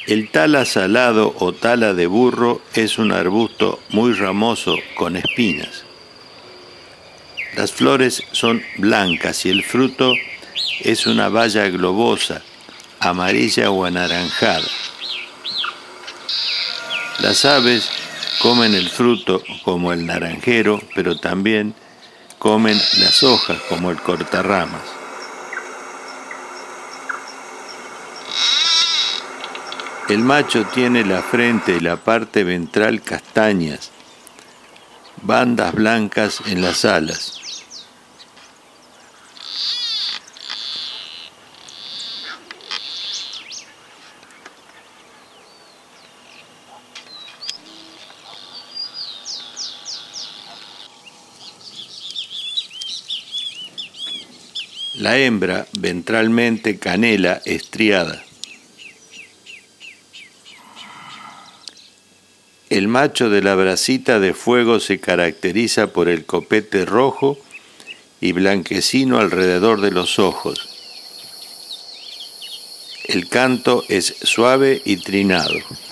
El tala salado o tala de burro es un arbusto muy ramoso con espinas. Las flores son blancas y el fruto es una baya globosa, amarilla o anaranjada. Las aves comen el fruto como el naranjero, pero también comen las hojas como el cortarramas. El macho tiene la frente y la parte ventral castañas, bandas blancas en las alas. La hembra ventralmente canela estriada. El macho de la bracita de fuego se caracteriza por el copete rojo y blanquecino alrededor de los ojos. El canto es suave y trinado.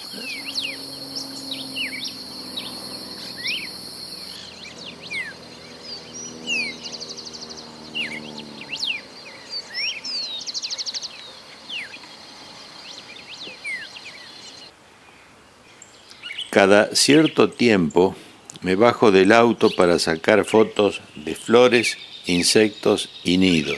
Cada cierto tiempo me bajo del auto para sacar fotos de flores, insectos y nidos.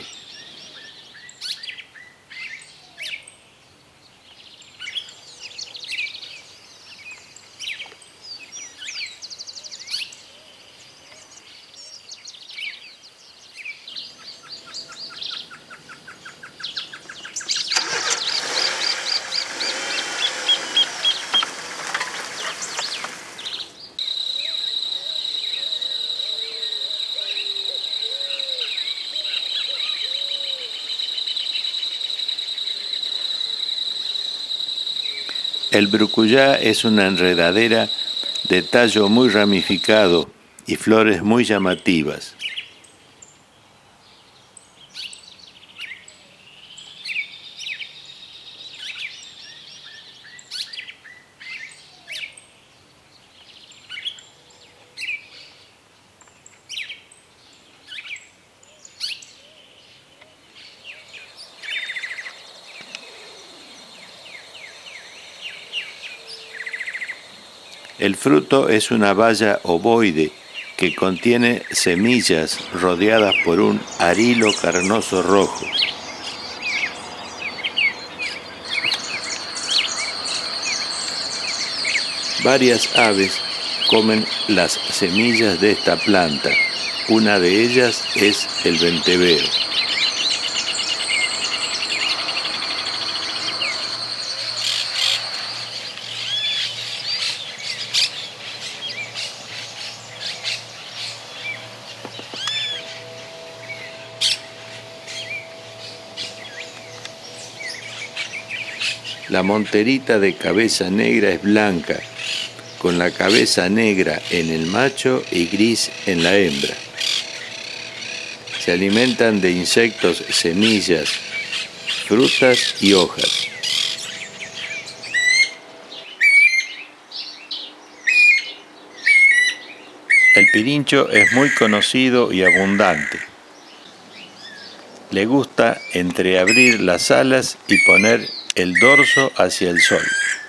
El brucuyá es una enredadera de tallo muy ramificado y flores muy llamativas. El fruto es una baya ovoide que contiene semillas rodeadas por un arilo carnoso rojo. Varias aves comen las semillas de esta planta. Una de ellas es el ventevero. La monterita de cabeza negra es blanca, con la cabeza negra en el macho y gris en la hembra. Se alimentan de insectos, semillas, frutas y hojas. El pirincho es muy conocido y abundante. Le gusta entreabrir las alas y poner el dorso hacia el sol.